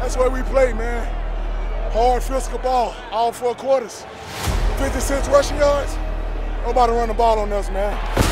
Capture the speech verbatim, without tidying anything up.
That's where we play, man. Hard physical ball, all four quarters. fifty-six rushing yards. Nobody run the ball on us, man.